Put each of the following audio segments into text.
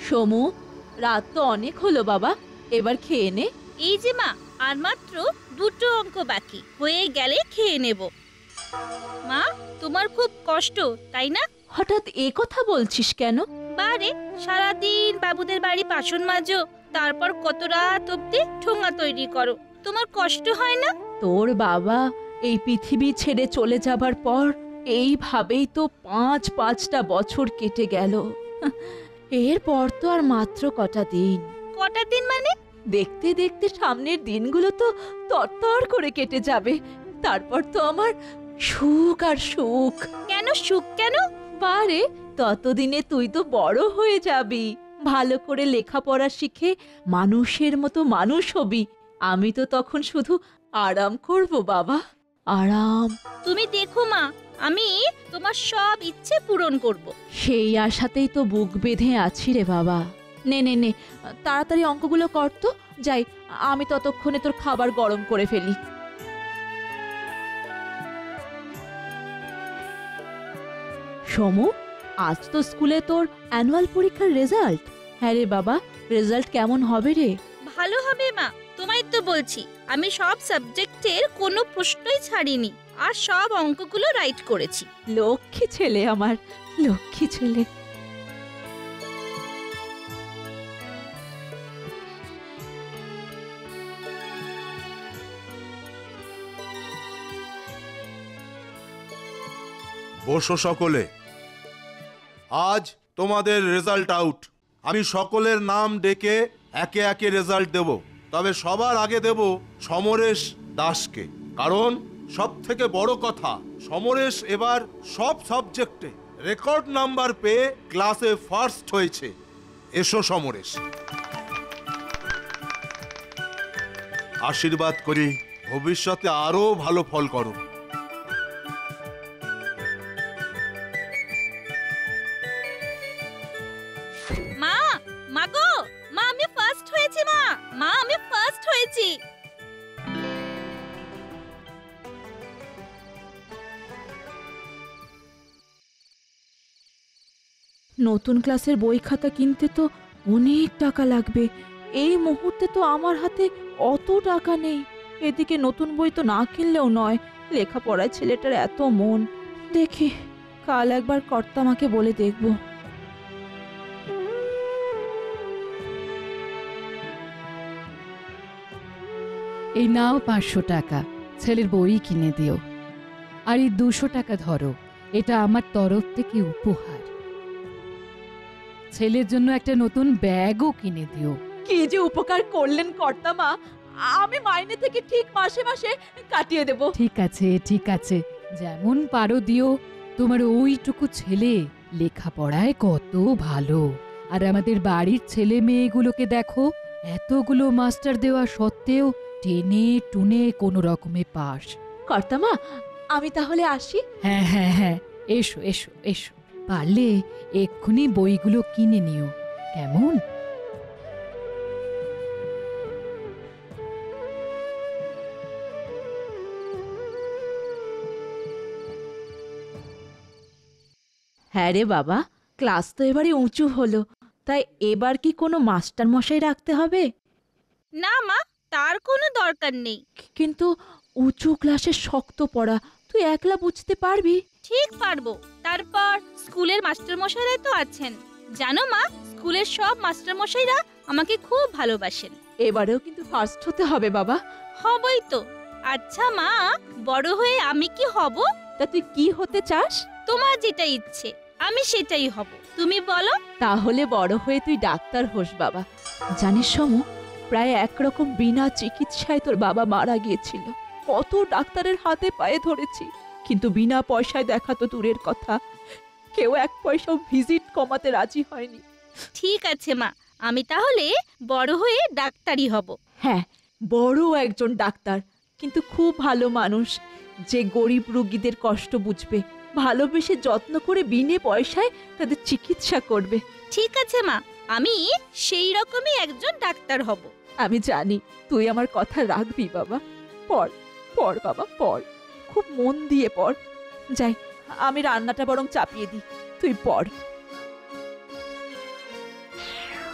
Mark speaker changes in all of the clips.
Speaker 1: সমু, রাত তো অনেক হলো বাবা, এবার খেয়ে নে।
Speaker 2: এই যে মা, আর মাত্র দুটো অঙ্ক বাকি, হয়ে গেলে খেয়ে নেব। মা, তোমার খুব কষ্ট তাই না?
Speaker 1: হঠাৎ এ কথা বলছিস কেন?
Speaker 2: বারে, সারাদিন বাবুদের বাড়ি বাসন মাজো, তারপর কত রাত অব্দি ঠোঙা তৈরি করো, তোমার কষ্ট হয় না?
Speaker 1: তোর বাবা এই পৃথিবী ছেড়ে চলে যাবার পর এইভাবেই তো পাঁচটা বছর কেটে গেল। এরপর তো আর মাত্র কটা দিন।
Speaker 2: কটা দিন মানে?
Speaker 1: দেখতে দেখতে সামনের দিনগুলো তো তরতর করে কেটে যাবে। তারপর তো আমার সুখ আর সুখ।
Speaker 2: কেন সুখ কেন?
Speaker 1: বারে, ততদিনে তুই তো বড় হয়ে যাবি, ভালো করে লেখাপড়া শিখে মানুষের মতো মানুষ হবি। আমি তো তখন শুধু আরাম করব বাবা, আরাম।
Speaker 2: তুমি দেখো মা, আমি তোমার সব ইচ্ছে পূরণ করব।
Speaker 1: সেই আশাতেই তো বুক বেঁধে আছি রে বাবা। নে নে নে, তাড়াতাড়ি অঙ্কগুলো কর তো। যাই, আমি ততক্ষণে তোর খাবার গরম করে ফেলি। সমু, আজ তো স্কুলে তোর অ্যানুয়াল পরীক্ষার রেজাল্ট। হ্যাঁ রে বাবা, রেজাল্ট কেমন হবে রে?
Speaker 2: ভালো হবে মা, তোমায় তো বলছি আমি সব সাবজেক্টের কোনো প্রশ্নই ছাড়িনি, আর সব অঙ্কগুলো রাইট করেছি।
Speaker 1: লক্ষ্মী ছেলে আমার, লক্ষ্মী ছেলে।
Speaker 3: বসো সকলে। আজ তোমাদের রেজাল্ট আউট। আমি সকলের নাম ডেকে একে একে রেজাল্ট দেব, তবে সবার আগে দেব সমরেশ দাসকে। কারণ সব থেকে বড় কথা, সমরেশ এবার সব সাবজেক্টে রেকর্ড নাম্বার পেয়ে ক্লাসে ফার্স্ট হয়েছে। এসো সমরেশ, আশীর্বাদ করি ভবিষ্যতে আরো ভালো ফল করো।
Speaker 2: মা, মাগো, মা আমি ফার্স্ট হয়েছি। মা, মা আমি ফার্স্ট হয়েছি।
Speaker 1: নতুন ক্লাসের বই খাতা কিনতে তো অনেক টাকা লাগবে। এই মুহূর্তে তো আমার হাতে অত টাকা নেই। এদিকে নতুন বই তো না কিনলেও নয়, লেখাপড়ায় ছেলেটার এত মন। দেখি, কাল একবার কর্তামাকে বলে দেখব।
Speaker 4: এই নাও 500 টাকা, ছেলের বই কিনে দিও। আর এই 200 টাকা ধরো, এটা আমার তরফ থেকে উপহার। ছেলের জন্য একটা নতুন ব্যাগও কিনে দিও।
Speaker 1: কি যে উপকার করলেন কর্তামা, আমি মাইনে থেকে ঠিক মাসে মাসে কাটিয়ে দেব।
Speaker 4: ঠিক আছে, ঠিক আছে, যেমন পারো দিও। তোমার ওইটুকু ছেলে লেখাপড়ায় কত ভালো। আর আমাদের বাড়ির ছেলে মেয়েগুলোকে দেখো, এতগুলো মাস্টার দেওয়া সত্ত্বেও টেনে টুনে কোনো রকমে পাস।
Speaker 1: কর্তামা, আমি তাহলে আসি।
Speaker 4: হ্যাঁ হ্যাঁ হ্যাঁ, এসো এসো এসো। পারলে এক্ষুনি বইগুলো কিনে নিও, কেমন?
Speaker 1: হ্যাঁ রে বাবা, ক্লাস তো এবারে উঁচু হলো, তাই এবার কি কোনো মাস্টার মশাই রাখতে হবে?
Speaker 2: না মা, তার কোনো দরকার নেই।
Speaker 1: কিন্তু উঁচু ক্লাসে শক্ত পড়া, তুই একলা বুঝতে পারবি?
Speaker 2: ঠিক পারবো। তারপর স্কুলের মাস্টারমশাইরা তো আছেন। জানো মা, স্কুলের সব মাস্টারমশাইরা আমাকে খুব ভালোবাসেন।
Speaker 1: এবারেও কিন্তু ফার্স্ট হতে হবে বাবা।
Speaker 2: হবই তো। আচ্ছা মা, বড় হয়ে আমি কি হব?
Speaker 1: তা তুই কি হতে চাস?
Speaker 2: তোমার যেটা ইচ্ছে আমি সেটাই হব, তুমি বলো।
Speaker 1: তাহলে বড় হয়ে তুই ডাক্তার হোস বাবা। জানিস সমু, প্রায় একরকম বিনা চিকিৎসায় তোর বাবা মারা গিয়েছিল। কত ডাক্তারের হাতে পায়ে ধরেছি, কিন্তু বিনা পয়সায় দেখা তো দূরের কথা, কেউ এক পয়সাও ভিজিট কমাতে রাজি হয়নি।
Speaker 2: ঠিক আছে মা, আমি তাহলে বড় হয়ে ডাক্তারই হব।
Speaker 1: হ্যাঁ, বড় একজন ডাক্তার, কিন্তু খুব ভালো মানুষ, যে গরিব রোগীদের কষ্ট বুঝবে, ভালোবেসে যত্ন করে বিনে পয়সায় তাদের চিকিৎসা করবে।
Speaker 2: ঠিক আছে মা, আমি সেই রকমই একজন ডাক্তার হব।
Speaker 1: আমি জানি তুই আমার কথা রাখবি বাবা। পড় পড় বাবা, পড়, খুব মন দিয়ে পড়। যাই, আমি রান্নাটা বরং চাপিয়ে দিই, তুই পড়।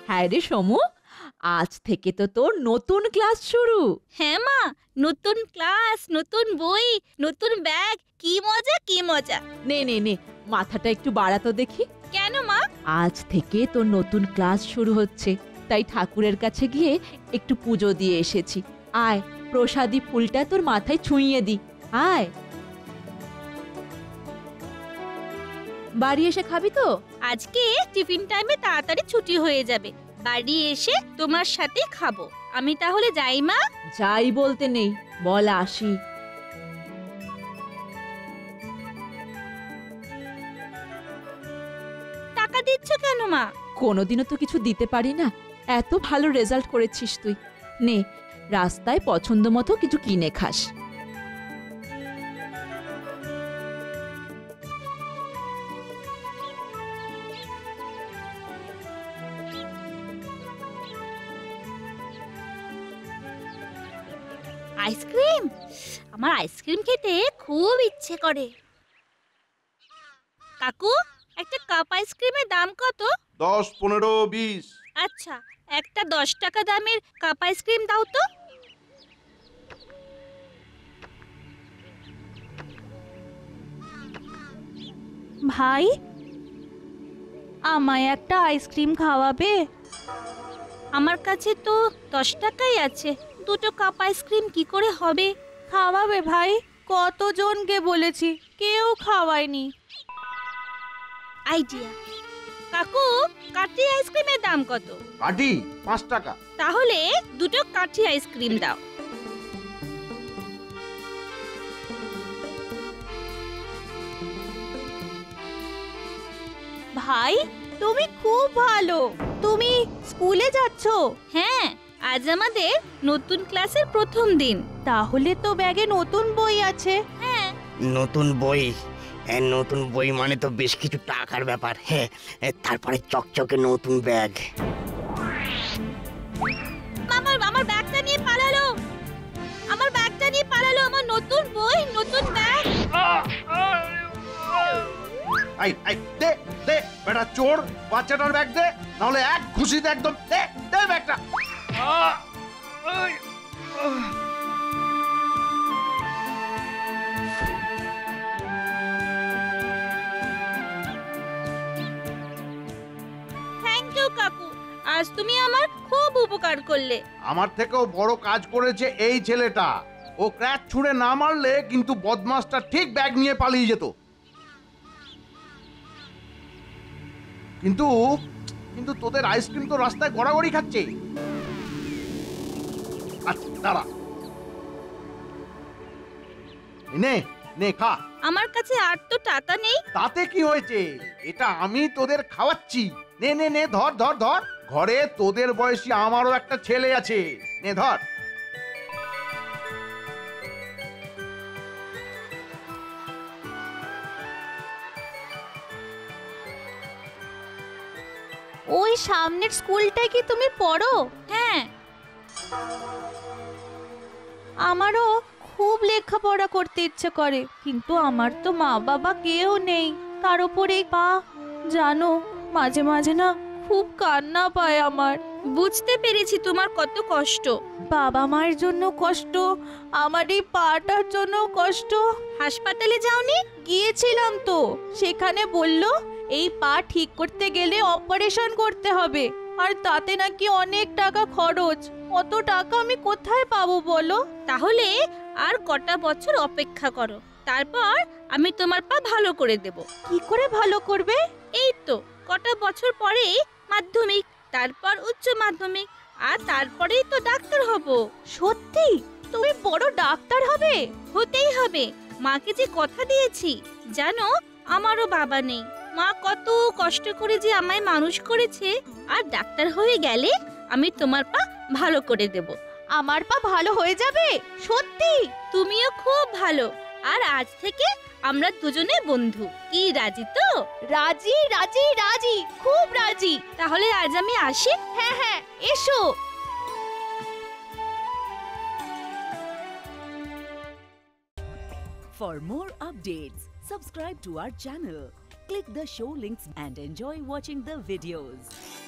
Speaker 1: হ্যাঁ রে সমু, আজ থেকে তো তোর নতুন ক্লাস শুরু।
Speaker 2: হ্যাঁ মা, নতুন ক্লাস, নতুন বই, নতুন ব্যাগ, কি মজা কি মজা।
Speaker 1: নে নে নে, মাথাটা একটু বাড়াতো দেখি।
Speaker 2: কেন মা?
Speaker 1: আজ থেকে তোর নতুন ক্লাস শুরু হচ্ছে, তাই ঠাকুরের কাছে গিয়ে একটু পুজো দিয়ে এসেছি। আয়, প্রসাদী ফুলটা তোর মাথায় ছুঁইয়ে দি। আয়, বাড়ি এসে খাবি তো?
Speaker 2: আজকে টিফিন টাইমে তাড়াতাড়ি ছুটি হয়ে যাবে, বাড়ি এসে তোমার সাথে খাবো। আমি তাহলে যাই মা।
Speaker 1: যাই বলতে নেই, বল আসি।
Speaker 2: টাকা দিচ্ছ কেন মা?
Speaker 1: কোনোদিনও তো কিছু দিতে পারি না, এত ভালো রেজাল্ট করেছিস তুই। নে, রাস্তায় পছন্দ মতো কিছু কিনে খাস।
Speaker 2: আইসক্রিম, আমার আইসক্রিম খেতে খুব ইচ্ছে করে। কাকু, একটা কাপ আইসক্রিমের দাম কত?
Speaker 3: 10, 15, 20।
Speaker 2: আচ্ছা, একটা 10 টাকা দামের কাপ আইসক্রিম দাও তো। ভাই, আমায় একটা আইসক্রিম খাওয়াবে? আমার কাছে তো 10 টাকাই আছে, দুটো কাপ আইসক্রিম কি করে হবে? খাওয়াবে ভাই? কতজনকে বলেছি, কেউ খাওয়ায়নি। আইডিয়া। কাকু, কাঠি আইসক্রিমের দাম কত?
Speaker 3: কাঠি 5 টাকা।
Speaker 2: তাহলে দুটো কাঠি আইসক্রিম দাও। ভাই, তুমি খুব ভালো। তুমি স্কুলে যাচ্ছ? হ্যাঁ, আজ আমাদের নতুন ক্লাসের প্রথম দিন। তাহলে তো ব্যাগে নতুন বই আছে। হ্যাঁ।
Speaker 5: নতুন বই? নতুন বই মানে তো বেশ কিছু টাকার ব্যাপার। হ্যাঁ, তারপরে চকচকে নতুন ব্যাগ।
Speaker 2: আমার ব্যাগটা নিয়ে পালালো, আমার ব্যাগটা নিয়ে পালালো, আমার নতুন বই, নতুন ব্যাগ।
Speaker 3: আই আই দে দে, বেটা চোর, বাচ্চাটার ব্যাগ দে, নাহলে এক খুশিতে একদম দে দে ব্যাগটা।
Speaker 2: থ্যাংক ইউ কাকু, আজ তুমি আমার খুব উপকার করলে।
Speaker 3: আমার থেকেও বড় কাজ করেছে এই ছেলেটা। ও ক্র্যাচ ছুঁড়ে না মারলে কিন্তু বদমাসটা ঠিক ব্যাগ নিয়ে পালিয়ে যেত। কিন্তু কিন্তু তোদের আইসক্রিম তো রাস্তায় গড়াগড়ি খাচ্ছে। আচ্ছা দাঁড়া, নে নে খা।
Speaker 2: আমার কাছে আর তো টাকা নেই।
Speaker 3: তাতে কি হয়েছে, এটা আমি তোদের খাওয়াচ্ছি। নে নে নে, ধর ধর ধর। ঘরে তোদের বয়সী আমারও একটা ছেলে আছে, নে ধর।
Speaker 2: ওই সামনের স্কুলটায় কি তুমি পড়ো? হ্যাঁ। আমারও খুব লেখাপড়া করতে ইচ্ছে করে, কিন্তু আমার তো মা বাবা কেউ নেই। তার উপরে পা, জানো, মাঝে মাঝে না খুব কান্না পায় আমার। বুঝতে পেরেছি তোমার কত কষ্ট। বাবা মায়ের জন্য কষ্ট, আমার এই পাটার জন্য কষ্ট। হাসপাতালে যাওনি? গিয়েছিলাম তো, সেখানে বললো এই পা ঠিক করতে গেলে অপারেশন করতে হবে, আর তাতে নাকি অনেক টাকা খরচ। অত টাকা আমি কোথায় পাবো বলো? তাহলে আর কটা বছর অপেক্ষা করো, তারপর আমি তোমার পা ভালো করে দেব। কি করে ভালো করবে? এই তো কটা বছর পরে মাধ্যমিক, তারপর উচ্চ মাধ্যমিক, আর তারপরেই তো ডাক্তার হব। সত্যি? তুমি বড় ডাক্তার হবে? হতেই হবে, মাকে যে কথা দিয়েছি। জানো, আমারও বাবা নেই, মা কত কষ্ট করে যে আমায় মানুষ করেছে। আর ডাক্তার হয়ে গেলে আমি তোমার পা ভালো করে দেব। আমার পা ভালো হয়ে যাবে? সত্যি? তুমিও খুব ভালো, আর আজ থেকে আমরা দুজনে বন্ধু। কি রাজি তো? রাজি রাজি রাজি, খুব রাজি। তাহলে আজ আমি আসি। হ্যাঁ হ্যাঁ, এসো।
Speaker 6: For more updates, subscribe to our channel, click the show links and enjoy watching the videos.